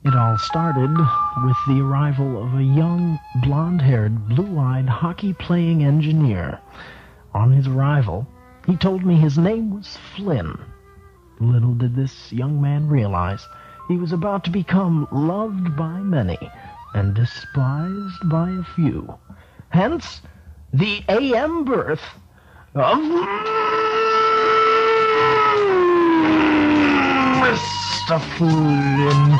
It all started with the arrival of a young, blonde-haired, blue-eyed, hockey-playing engineer. On his arrival, he told me his name was Flynn. Little did this young man realize he was about to become loved by many and despised by a few. Hence, the AM birth of Mr. Flynn.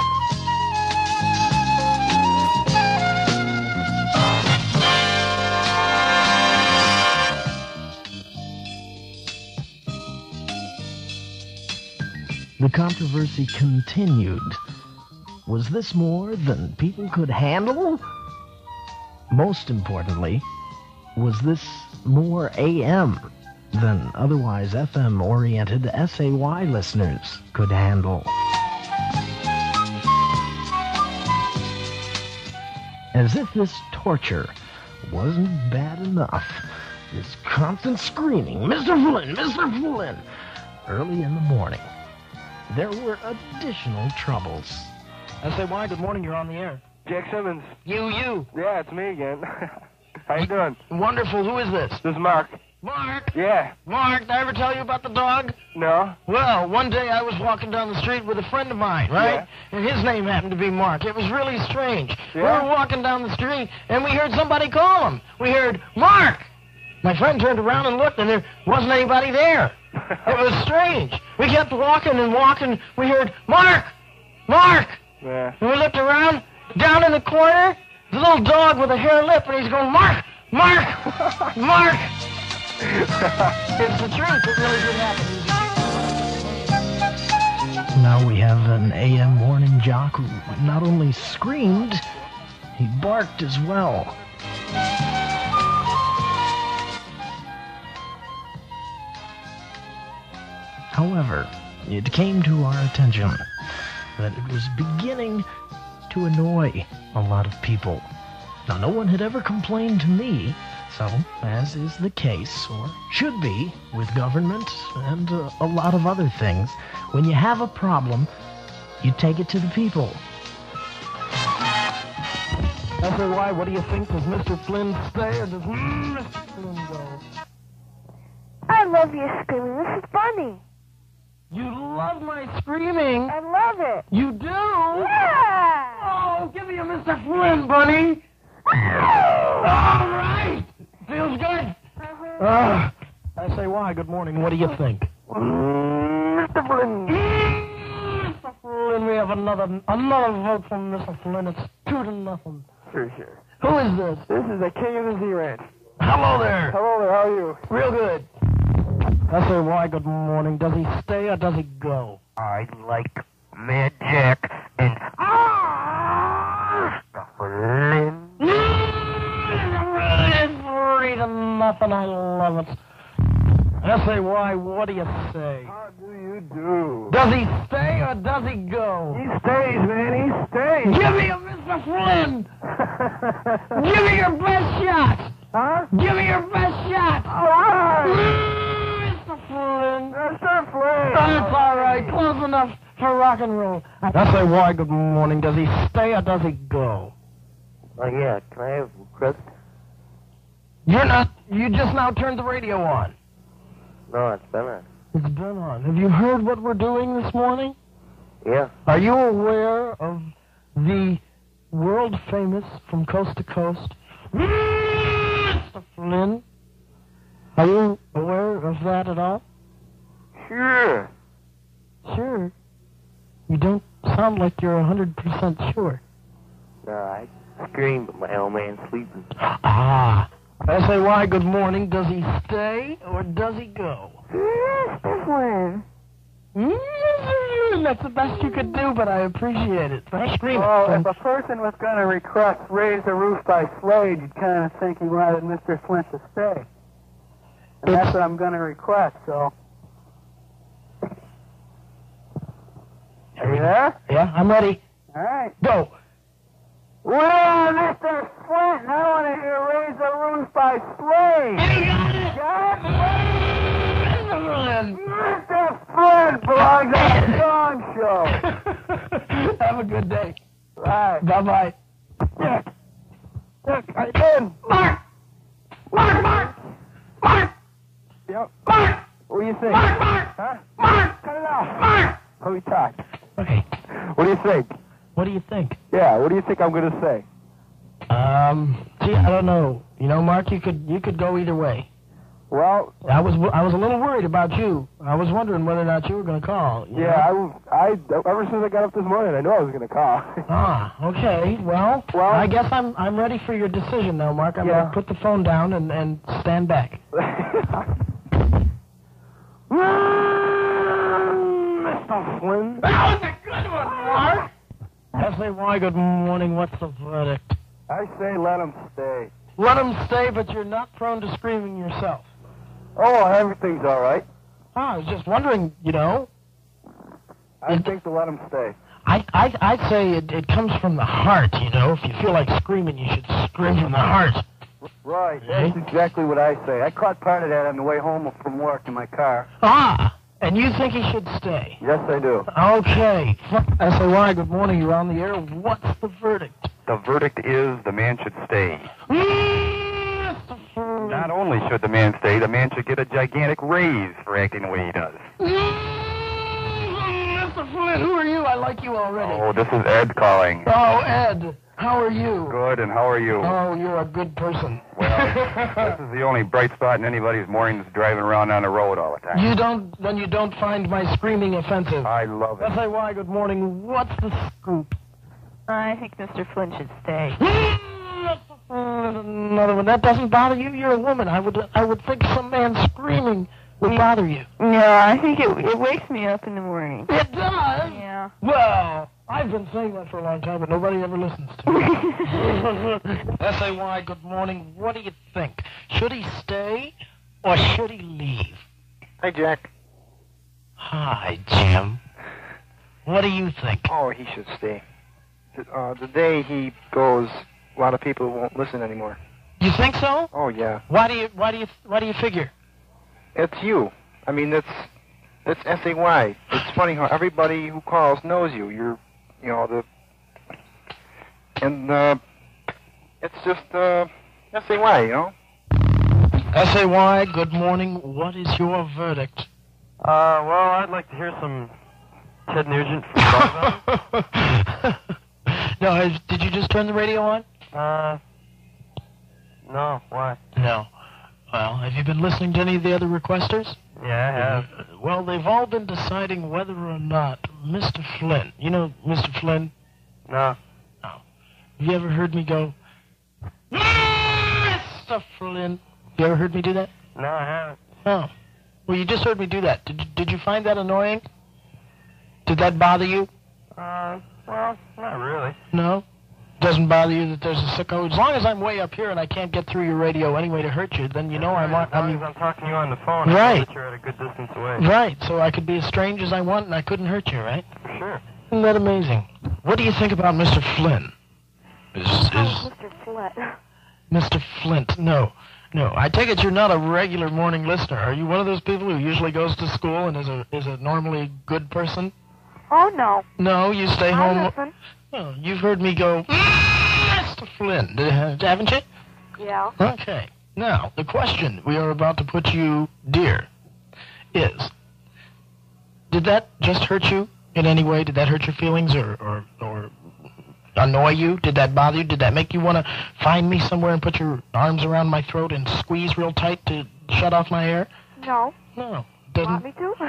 The controversy continued. Was this more than people could handle? Most importantly, was this more AM than otherwise FM-oriented SAY listeners could handle? As if this torture wasn't bad enough, this constant screaming, "Mr. Flynn, Mr. Flynn," early in the morning, there were additional troubles. SAY, good morning, you're on the air. Jack Simmons. You. Yeah, it's me again. How you doing? Wonderful, who is this? This is Mark. Mark? Yeah. Mark, did I ever tell you about the dog? No? Well, one day I was walking down the street with a friend of mine, right? Yeah. And his name happened to be Mark. It was really strange. Yeah? We were walking down the street, and we heard somebody call him. We heard, "Mark!" My friend turned around and looked, and there wasn't anybody there. It was strange. We kept walking and walking. We heard, "Mark! Mark!" Yeah. And we looked around. Down in the corner, the little dog with a hair lip, and he's going, "Mark! Mark! Mark!" It's the truth. It really did happen. Now we have an AM morning jock who not only screamed, he barked as well. However, it came to our attention that it was beginning to annoy a lot of people. Now, no one had ever complained to me, so, as is the case, or should be, with government and a lot of other things, when you have a problem, you take it to the people. SAY, what do you think? Does Mr. Flynn stay, or does Mr. Flynn go? I love your screaming. This is funny. You love my screaming? I love it. You do? Yeah! Oh, give me a Mr. Flynn, bunny. All right. Feels good. SAY, good morning. What do you think? Mr. Flynn. Mr. Flynn, we have another vote from Mr. Flynn. It's 2-0. Sure. Who is this? This is the King of the Z-Ranch. Hello there. Hello there, how are you? Real good. SAY, good morning. Does he stay or does he go? I like Mad Jack and Mr. Flynn. 3-0. I love it. SAY, what do you say? How do you do? Does he stay or does he go? He stays, man, he stays. Give me a Mr. Flynn! Give me your best shot! Huh? Give me your best shot! All right. Mr. Flynn! Mr. Flynn. That's all right. Close enough for rock and roll. SAY, good morning. Does he stay or does he go? Oh, yeah, can I have crust? You just now turned the radio on. No, it's been on. It's been on. Have you heard what we're doing this morning? Yeah. Are you aware of the world famous From Coast to Coast Mr. Flynn? Are you aware of that at all? Sure. Sure. You don't sound like you're 100% sure. No, I scream, but my old man's sleeping. Ah. SAY, good morning. Does he stay or does he go? Mr. Flynn. That's the best you could do, but I appreciate it. Thanks, scream. Well, if a person was going to request Raise the Roof by Slade, you'd kind of think he wanted Mr. Flint to stay. And that's what I'm going to request, so. Are you there? Yeah, I'm ready. All right. Go. Well, Mr. Flint, I want to hear Raise the Roof by Slade. You got it. Got it? Flynn. Mr. Flint belongs on the Song Show. Have a good day. Right. Bye-bye. Yeah. Look, I did. Mark! Mark! Yep. Mark! What do you think? Mark! Huh? Mark! Cut it off. Mark! Let me talk. Okay, What do you think? what do you think? Yeah, what do you think I'm going to say? Gee, I don't know. You know, Mark, you could go either way. Well, I was a little worried about you. I was wondering whether or not you were going to call. you know? yeah, I ever since I got up this morning, I knew I was going to call. Ah, okay. Well, Well- I guess I'm ready for your decision now, Mark. I'm Yeah. going to put the phone down and stand back. Mr. Flynn. That was a good one, Mark. S.A.Y., good morning. What's the verdict? I say let him stay. Let him stay, but you're not prone to screaming yourself. Oh, everything's all right. I was just wondering, you know. I think to let him stay. I'd say it comes from the heart, you know. If you feel like screaming, you should scream from the heart. Right, that's exactly what I say. I caught part of that on the way home from work in my car. Ah, and you think he should stay? Yes, I do. Okay. S.A.Y., good morning. You're on the air. What's the verdict? The verdict is the man should stay. Not only should the man stay, the man should get a gigantic raise for acting the way he does. Mr. Flynn, who are you? I like you already. Oh, this is Ed calling. Oh, Ed, how are you? Good, and how are you? Oh, you're a good person. Well, this is the only bright spot in anybody's mornings driving around on the road all the time. you don't find my screaming offensive. I love it. S.A.Y., good morning. What's the scoop? I think Mr. Flynn should stay. Another one. That doesn't bother you? You're a woman. I would think some man screaming would bother you. No, I think it wakes me up in the morning. It does? Yeah. Well, I've been saying that for a long time, but nobody ever listens to me. S.A.Y., good morning. What do you think? Should he stay or should he leave? Hi, Jack. Hi, Jim. What do you think? Oh, he should stay. The day he goes, a lot of people won't listen anymore. You think so? Oh, yeah. Why do you figure? It's you. I mean, that's S.A.Y. It's funny how everybody who calls knows you. It's just S.A.Y., you know? S.A.Y., good morning. What is your verdict? Well, I'd like to hear some Ted Nugent from Buzzbuzz. No, did you just turn the radio on? No, why? No. Well, have you been listening to any of the other requesters? Yeah, I have. Well, they've all been deciding whether or not Mr. Flynn, you know Mr. Flynn? No. No. Have you ever heard me go, Mr. Flynn? You ever heard me do that? No, I haven't. Oh. Well, you just heard me do that. Did you find that annoying? Did that bother you? Well, not really. No? Doesn't bother you that there's a sicko? As long as I'm way up here and I can't get through your radio anyway to hurt you, then you know As long as I'm talking to you on the phone, I Right. know that you're at a good distance away. Right, so I could be as strange as I want and I couldn't hurt you, right? Sure. Isn't that amazing? What do you think about Mr. Flynn? Mr. Flint. Mr. Flint? No. I take it you're not a regular morning listener. Are you one of those people who usually goes to school and is a normally good person? Oh, no. No, you stay I home. listen. Oh, you've heard me go, Mr. Flynn, haven't you? Yeah. Okay. Now, the question we are about to put you, dear, is, did that just hurt you in any way? Did that hurt your feelings or annoy you? Did that bother you? Did that make you want to find me somewhere and put your arms around my throat and squeeze real tight to shut off my air? No. No. Want me to?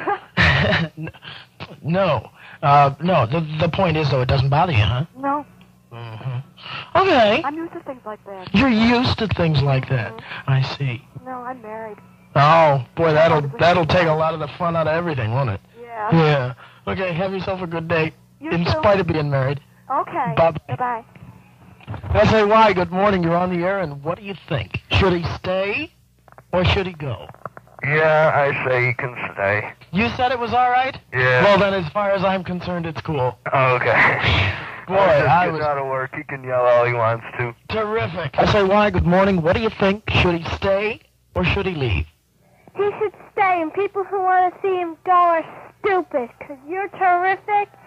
No. No, the point is, though, it doesn't bother you, huh? No. Mm-hmm. Okay. I'm used to things like that. You're used to things like that. I see. No, I'm married. Oh, boy, that'll take a lot of the fun out of everything, won't it? Yeah. Yeah. Okay, have yourself a good day. You in too. spite of being married. Okay. Bye-bye. Bye-bye. S.A.Y., good morning. You're on the air, and what do you think? Should he stay or should he go? Yeah, I say he can stay. You said it was all right? Yeah. Well, then, as far as I'm concerned, it's cool. Okay. Boy, I I was was out of work. He can yell all he wants to. terrific. S.A.Y., good morning. What do you think? Should he stay or should he leave? He should stay, and people who want to see him go are stupid, because you're terrific,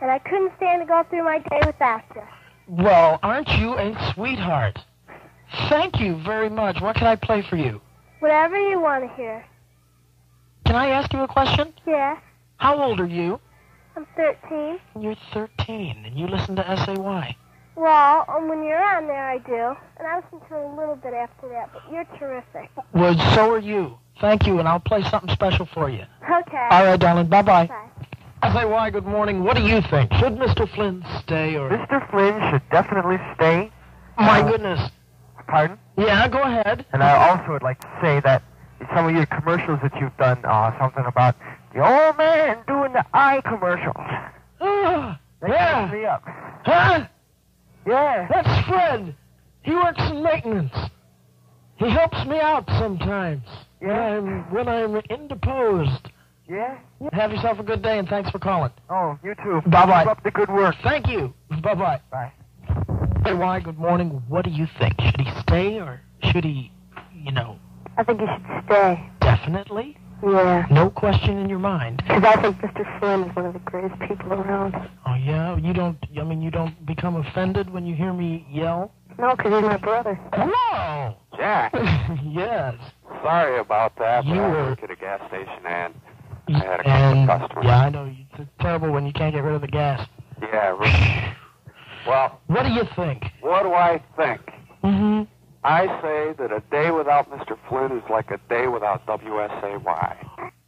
and I couldn't stand to go through my day without you. Well, aren't you a sweetheart? Thank you very much. What can I play for you? Whatever you want to hear. Can I ask you a question? Yeah, How old are you? I'm 13. You're 13, and you listen to SAY. Well, when you're on there, I do. And I listen to it a little bit after that, but you're terrific. Well, so are you. Thank you, and I'll play something special for you. Okay. All right, darling. Bye-bye. Bye. SAY, good morning. What do you think? Should Mr. Flynn stay or... Mr. Flynn should definitely stay. My goodness. Pardon? Yeah, go ahead. And I also would like to say that in some of your commercials that you've done, something about the old man doing the eye commercials. Ah, That yeah. cracks me up. Huh? Yeah. That's Fred. He works in maintenance. He helps me out sometimes Yeah. when I'm indisposed. Yeah? Have yourself a good day, and thanks for calling. Oh, you too. Bye-bye. Keep up the good work. Thank you. Bye-bye. Bye. SAY, good morning. What do you think? Should he stay or should he, I think you should stay. definitely? Yeah. No question in your mind. Because I think Mr. Flynn is one of the greatest people around. Oh, yeah? You don't become offended when you hear me yell? No, because he's my brother. Hello! Jack, Yes. sorry about that, but You I were- work at a gas station and I had a couple And, of customers. yeah, I know. It's terrible when you can't get rid of the gas. Yeah, right. Well, What do you think? what do I think? Mm-hmm. I say that a day without Mr. Flynn is like a day without WSAY.